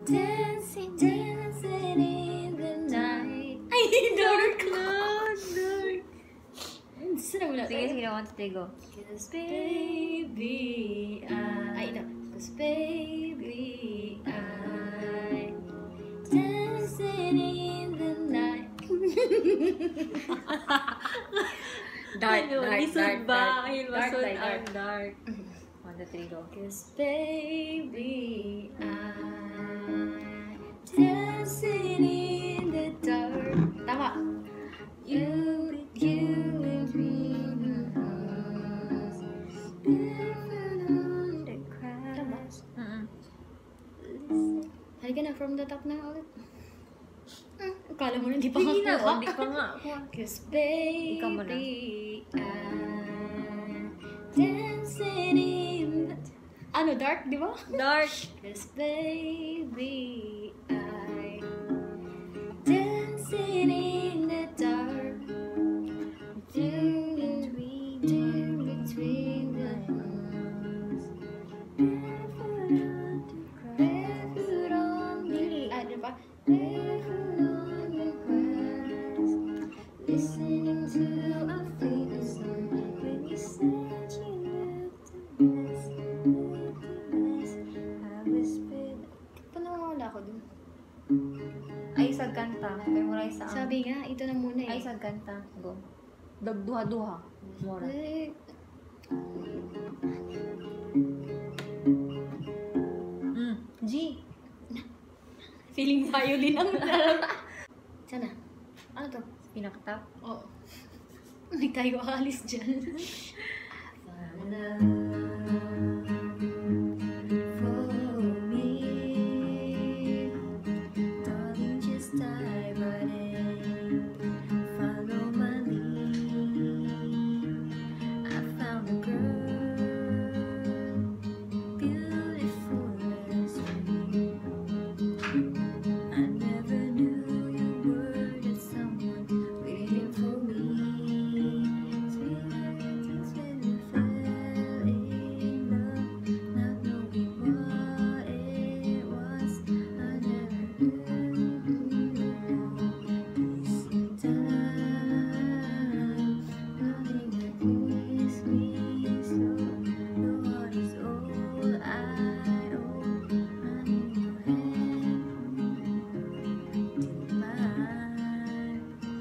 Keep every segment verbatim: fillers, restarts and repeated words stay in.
Dancing, dancing in the night. Ay, dark cloud, dark. Saan mo na? Sige, sige, one, two, three, go. Cause baby, I... Ay, ito. Cause baby, I... Dancing in the night. Dark, dark, dark, dark. Dark, dark, dark, dark. One, two, three, go. Cause baby, I... Dancing in the dark. Tama. You, you and me. Barefoot on the grass. Mm-mm. Halika na, from the top na ulit. Ah, akala mo na hindi pa Hindi na, nga. hindi pa nga. Cause baby, Ikaw mo na. I'm dancing in the... Ano, dark, di ba? Dark. Cause baby, I dancing in the dark. Do between, do between the moons. Barefoot on the grass. Barefoot on the... Ah, di ba? Barefoot on the grass. Listening to a favorite song. When you said you looked a mess, looked a mess, I whispered. Paano nawawala ako dun? Ay, isang kanta. Memorize sa Sabi nga, ito na muna eh. Ay, isang kanta. Go. Dagduha-duha. Mora. Eh, Mm. G. feeling violin ang nalang. Sana? Ano to? Pinakatap. Oo. Hindi tayo aalis dyan. Follow me, darling, just dive right in. Follow my lead. I found a girl, beautiful and sweet. I never knew you were that someone waiting for me. Sweet as when we fell in love, not knowing what it was. I never knew this time. Nothing that moves me slow. Your heart is all I own. I need your hand in mine,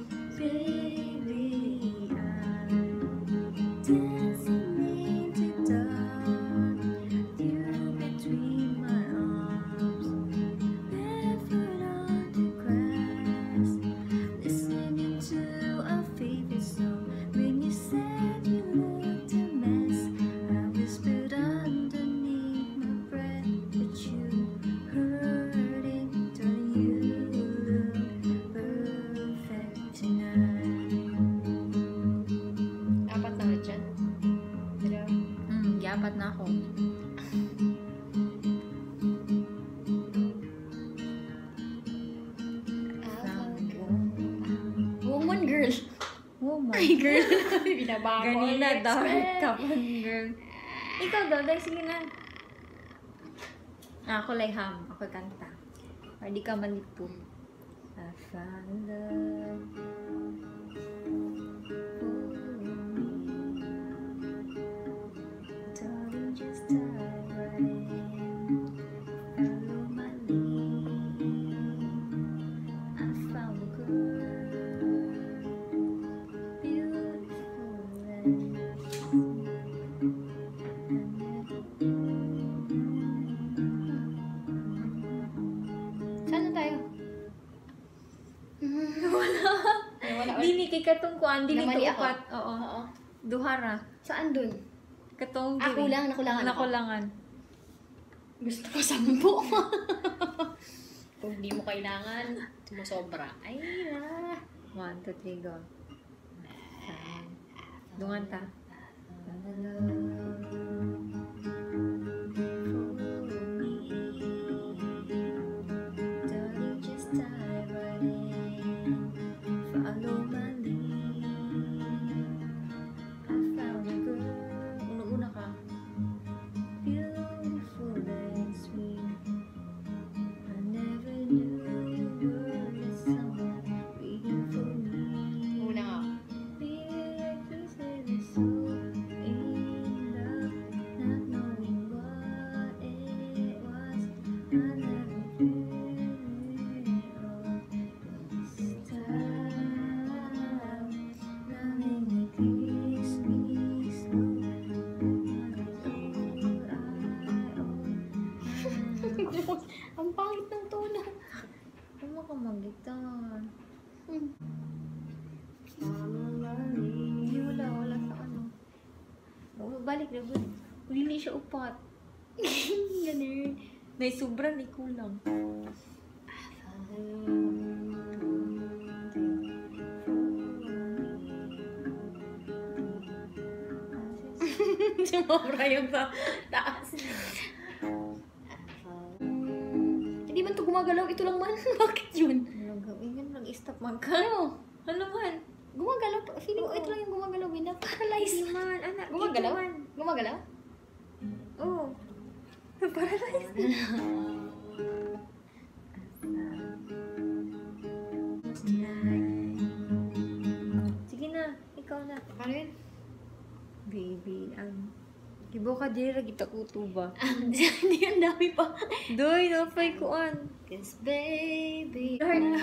baby. I'm dancing in the dark, you between my arms, barefoot on the grass, listening to a favorite song. When you said you looked a mess, I whispered underneath my breath that you heard it. Darling, you look perfect tonight. Apat na ulit dyan. Pero, Mm, yapat na ako. woman girl. Woman. Ay, girl. Binabago. Ganina ang dark express. ka pa, girl. Ikaw daw, dahil sige na. Ah, ako layham. Ako kanta. Para di ka malito. I found love. Darling, just dive right in. Follow my lead. I found a girl, beautiful and saan na tayo? Wala. Wala. Dili kay katong kuan, dili Namali to ako. upat. Oo. Oo. Duhara. Saan dun? Katong Ako dili. lang, nakulangan ako. Nakulangan. Gusto ko sampu. Kung di mo kailangan, sumusobra. Ay na. One, two, three, go. Dungan ta. Darling, just dive right in. Follow my lead. I found a girl, Una-una ka. beautiful and sweet. I never Ang pangit ng tono. Ano ka mag-gitar? Hmm. Hindi, wala, wala sa ano. Oh, balik na ba? Hindi siya upat. Ganun. May sobra, may kulang. Sumobra yung sa taas. Hindi man to gumagalaw. Ito lang man. Bakit yun? Ano gawin yan? Nag-stop man ka. Ano? Ano man? Gumagalaw. Feeling ko Oo. ito lang yung gumagalaw. Wina-paralyze. Hindi man, anak. Gumagalaw? ito man. Gumagalaw? Oo. Paralyzed. Sige na, ikaw na. Ano yun? Baby, ang... Kibo ka dira, kita kuto ba? Hindi, ang dami pa. Doy, napay kuan. Cause baby,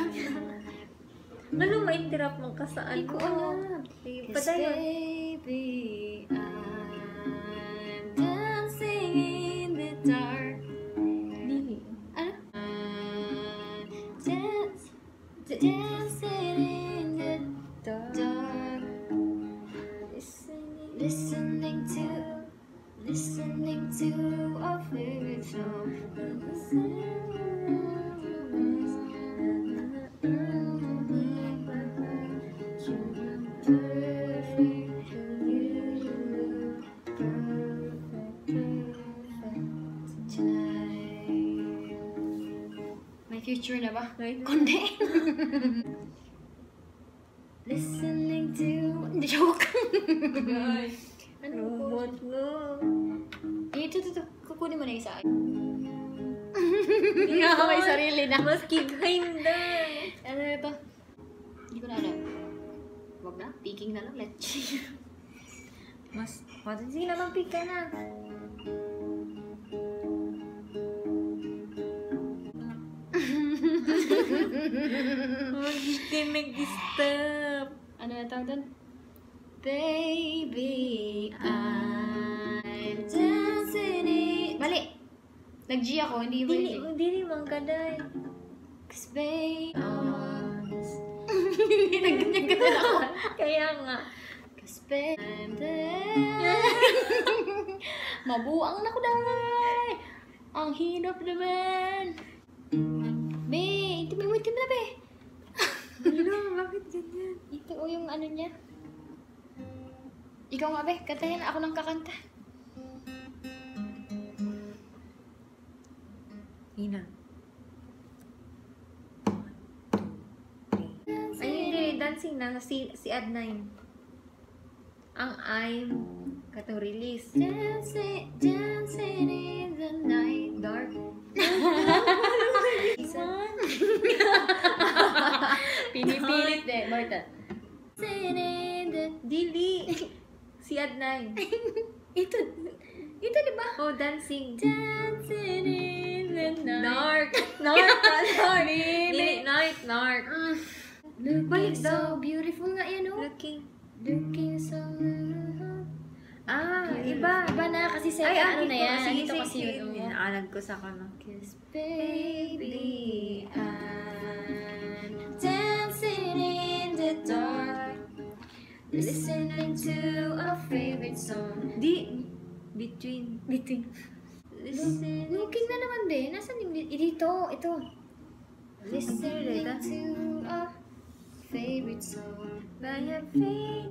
Ano ma-interrupt mo ka sa Hindi ano? ko alam. Sige, Cause padayon. baby, I'm dancing in the dark. Dili. Ano? I'm dance, dancing in the dark. Listening. Listening to, listening to a favorite song. May future na ba? Right. Kundi. Listening to... Hindi, joke. Ano po? Robot mo. Eh, ito, ito, ito. Kukunin mo na isa. Hindi nga ako may sarili na. Mas kighinda. Ano na ito? Hindi ko na alam. Wag na. Peking na lang. Let's see. Mas, pati sige naman pick ka na. Hindi nag-stop. Ano na tawag doon? Baby, I'm dancing it. Mali. Nag-G ako, hindi ba Dili, yun? dili man kaday. Cause baby, hindi nagganyan-ganyan ako. Kaya nga. Cause baby, I'm there. Mabuang na ko dahi. Ang hirap naman. Be, ito may wait ka na, be. Dilo, bakit ganyan? Ito o yung ano niya. Ikaw nga, be. Kantahin ako ng kakanta. Ina. Ay, hindi. Dancing na. Si, si Ad nine. Ang I'm katong release. Dancing, dancing in the night. Dark. Pinipilit eh. Marta. Dancing in the... Dili. Si Ad nine. Ito. Ito, di ba? Oh, dancing. Dancing in the night. Narc. Narc. Narc. Baby. Dili, night. Narc. Mm. Looking Balik so daw. beautiful nga yan, oh. Looking. Looking so... Ah, iba. Iba na kasi sa Ay, ano ano na yan. Sige, Ito sige, kasi sige. yun. oh. Inaalag ko sa kano. Cause baby, I'm dancing in the dark, listening to a favorite song. Di. Between. Between. Listen. Looking na naman, be. Nasaan yung... li- Dito, ito. Listening Dito. to a favorite song. By a faith.